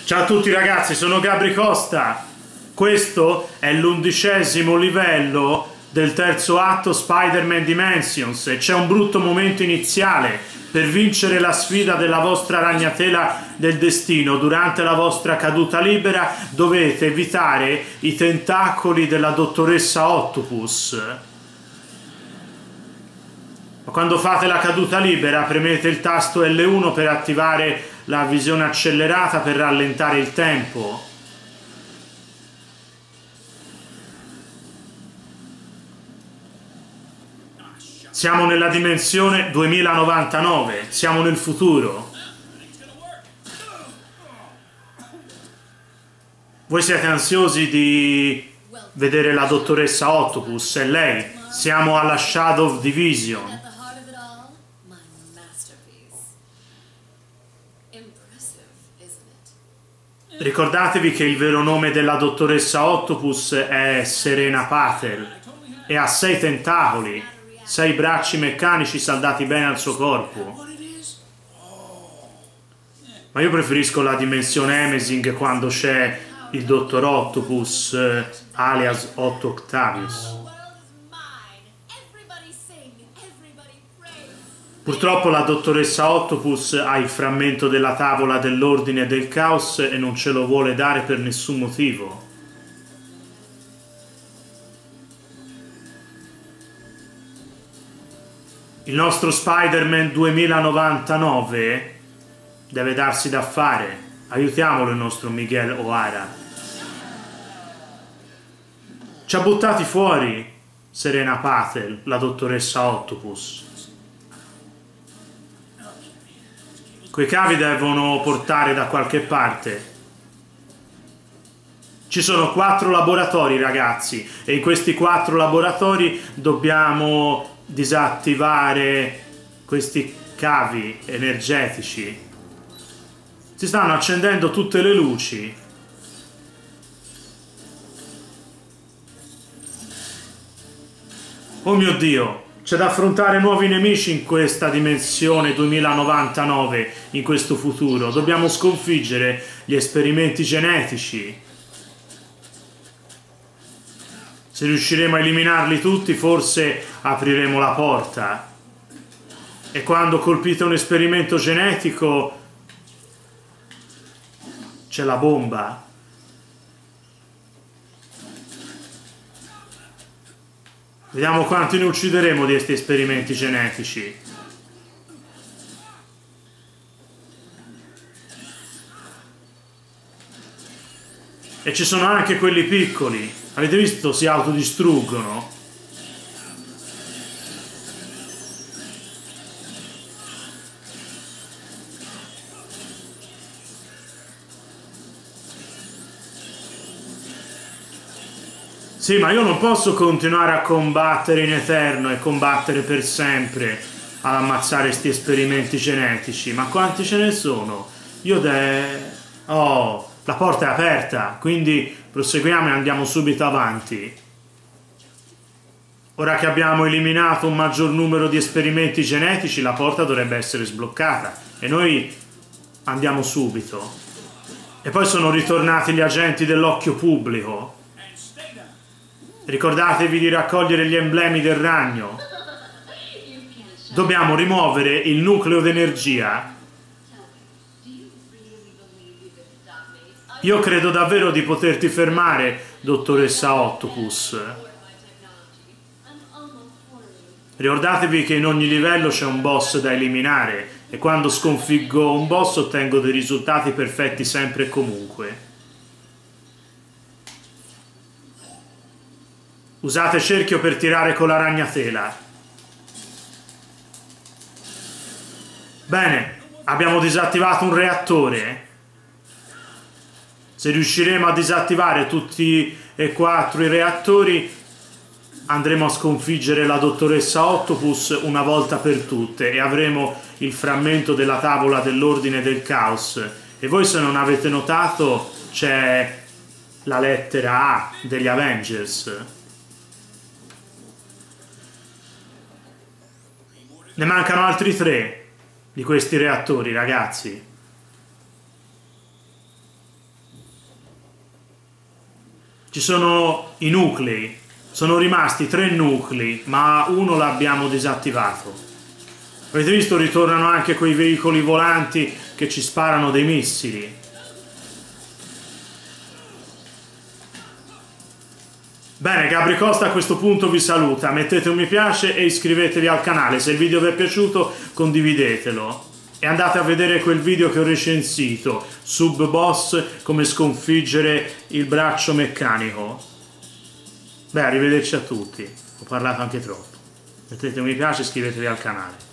Ciao a tutti ragazzi, sono Gabri Costa. Questo è l'11° livello del terzo atto Spider-Man Dimensions e c'è un brutto momento iniziale. Per vincere la sfida della vostra ragnatela del destino durante la vostra caduta libera dovete evitare i tentacoli della dottoressa Octopus. Quando fate la caduta libera premete il tasto L1 per attivare la visione accelerata per rallentare il tempo. Siamo nella dimensione 2099, siamo nel futuro. Voi siete ansiosi di vedere la dottoressa Octopus, è lei. Siamo alla Shadow Division. Ricordatevi che il vero nome della dottoressa Octopus è Serena Patel e ha 6 tentacoli, 6 bracci meccanici saldati bene al suo corpo. Ma io preferisco la dimensione Amazing quando c'è il dottor Octopus alias Otto Octavius. Purtroppo la dottoressa Octopus ha il frammento della tavola dell'ordine e del caos e non ce lo vuole dare per nessun motivo. Il nostro Spider-Man 2099 deve darsi da fare. Aiutiamolo il nostro Miguel O'Hara. Ci ha buttati fuori Serena Patel, la dottoressa Octopus. Quei cavi devono portare da qualche parte. Ci sono 4 laboratori ragazzi e in questi 4 laboratori dobbiamo disattivare questi cavi energetici. Si stanno accendendo tutte le luci. Oh mio Dio! C'è da affrontare nuovi nemici in questa dimensione 2099, in questo futuro. Dobbiamo sconfiggere gli esperimenti genetici. Se riusciremo a eliminarli tutti, forse apriremo la porta. E quando colpite un esperimento genetico, c'è la bomba. Vediamo quanti ne uccideremo di questi esperimenti genetici. E ci sono anche quelli piccoli. Avete visto? Si autodistruggono. Sì, ma io non posso continuare a combattere in eterno e combattere per sempre ad ammazzare sti esperimenti genetici. Ma quanti ce ne sono? Oh, la porta è aperta, quindi proseguiamo e andiamo subito avanti. Ora che abbiamo eliminato un maggior numero di esperimenti genetici, la porta dovrebbe essere sbloccata e noi andiamo subito. E poi sono ritornati gli agenti dell'occhio pubblico. Ricordatevi di raccogliere gli emblemi del ragno. Dobbiamo rimuovere il nucleo d'energia. Io credo davvero di poterti fermare, dottoressa Octopus. Ricordatevi che in ogni livello c'è un boss da eliminare e quando sconfiggo un boss ottengo dei risultati perfetti sempre e comunque. Usate cerchio per tirare con la ragnatela. Bene, abbiamo disattivato un reattore. Se riusciremo a disattivare tutti e 4 i reattori, andremo a sconfiggere la dottoressa Octopus una volta per tutte e avremo il frammento della tavola dell'ordine del caos. E voi, se non avete notato, c'è la lettera A degli Avengers. Ne mancano altri 3 di questi reattori, ragazzi. Ci sono i nuclei, sono rimasti 3 nuclei, ma uno l'abbiamo disattivato. Avete visto, ritornano anche quei veicoli volanti che ci sparano dei missili. Bene, Gabri Costa a questo punto vi saluta, mettete un mi piace e iscrivetevi al canale, se il video vi è piaciuto condividetelo e andate a vedere quel video che ho recensito, Sub Boss, come sconfiggere il braccio meccanico. Beh, arrivederci a tutti, ho parlato anche troppo, mettete un mi piace e iscrivetevi al canale.